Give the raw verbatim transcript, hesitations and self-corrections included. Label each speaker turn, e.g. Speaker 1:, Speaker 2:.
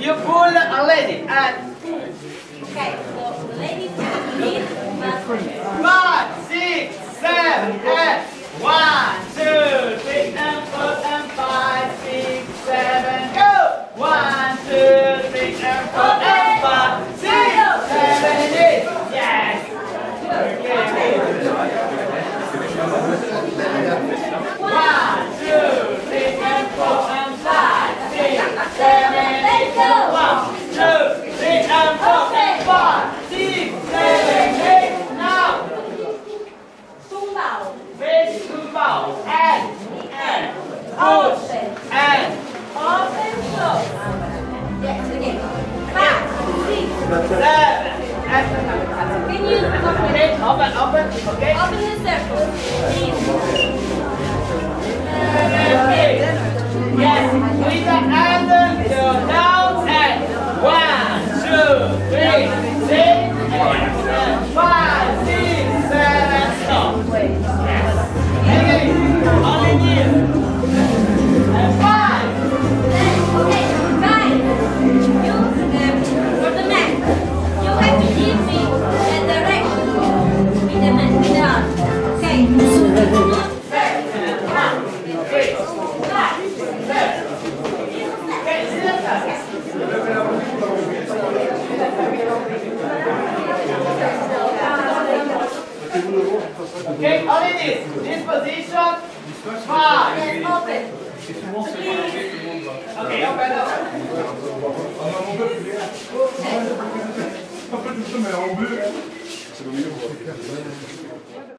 Speaker 1: you pull a lady and
Speaker 2: Okay, so the lady lead
Speaker 1: five, six, seven, eight. One, two, three, and four, and five, six, seven, go! One, two, three, and four, and five, six, seven, eight. Yes. Okay. One, two, three, and four, and five, six, seven, eight. One, two, three, and four, and five, six, seven, eight. Now. Face to bow and and push and
Speaker 2: open close. Yes, again. Five, six,
Speaker 1: seven and
Speaker 2: can you open
Speaker 1: okay, open, open, okay?
Speaker 2: open the circle? Please.
Speaker 1: Okay. Yes, with the hand go down and one, two, three, six, and five, six, seven, stop. Again, only here. And five.
Speaker 2: Okay, five. You, um, for the man, you have to give me the direction with the man, with the arm. Okay.
Speaker 1: Seven, one, three, five, seven. Okay, see that? Okay, only this. This position. Five.
Speaker 2: Then open.
Speaker 1: Okay, open up.
Speaker 3: Un peu tout ça, mais en bleu.